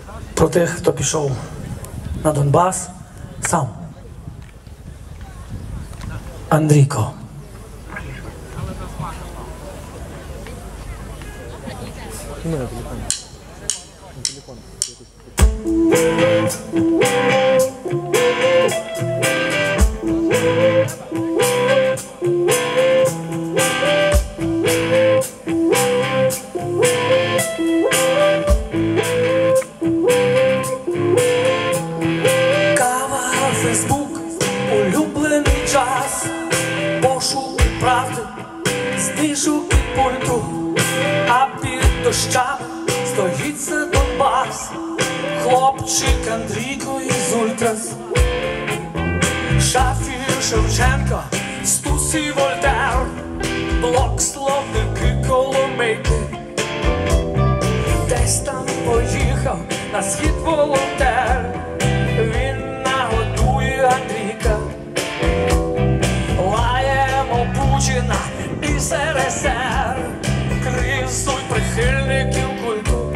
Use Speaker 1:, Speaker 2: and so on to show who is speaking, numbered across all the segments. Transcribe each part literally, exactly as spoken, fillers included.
Speaker 1: про тих, хто пішов на Донбас сам. Андрійко.
Speaker 2: Кава, Фейсбук, улюблений час, пошук правди, знижок і пульту, а під дощами стоїть за Донбас, хлопчик Андрійко із Ультрас, Шафір, Шевченко, Стусі, Вольтер, блок, словники, Коломийки. Десь там поїхав на схід волонтер, він нагодує Андрійка. Лаємо Путіна і СРСР, кризуй прихильників культу.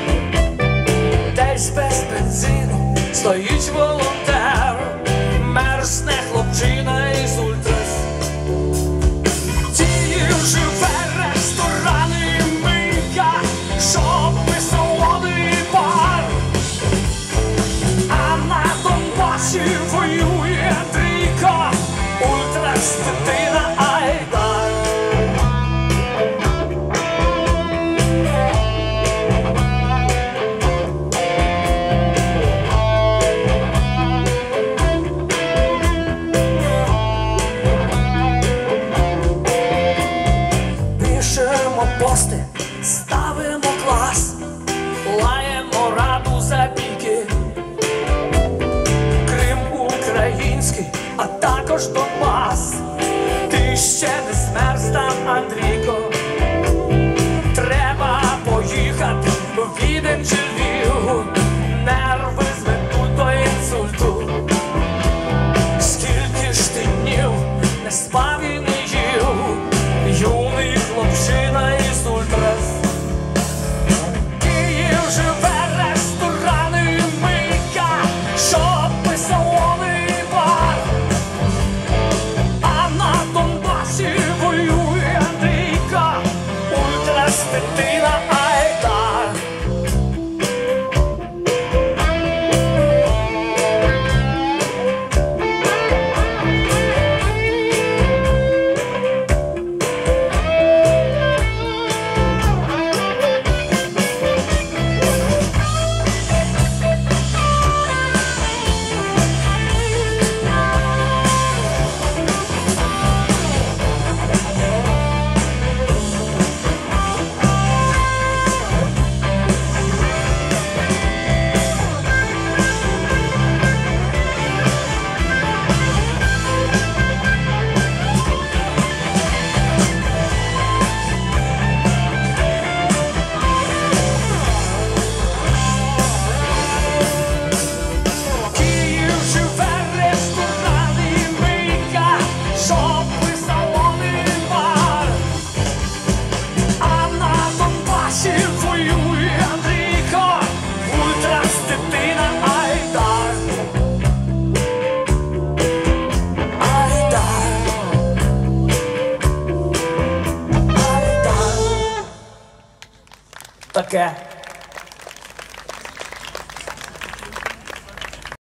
Speaker 2: Десь без бензину стоїть волонтер, мерзне хлопчина із Ультрас. Діє живе ресторани і мийка, шопи, салони і бар. А на Донбасі воює Андрійко, Ультрас, дитина, айдар. Пишемо пости, ставимо клас, лаємо раду за бійки. Крим український, а також Донбас. Ти ще не змерз там, Андрійко. Треба поїхати в Відень чи Львів, нерви зведуть до інсульту. Скільки ж ти днів не спав і не їв, юний хлопчина із Ультрас. Київ живе ресторани і мийка, шопи, салони і бар. А на Донбасі воює Андрійко, Ультрас, дитина, айдар. Київ живе ресторани і мийка, шопи, салони і бар. А на Донбасі воює Андрійко, Ультрас, дитина, айдар. Айдар. Айдар.
Speaker 1: Таке.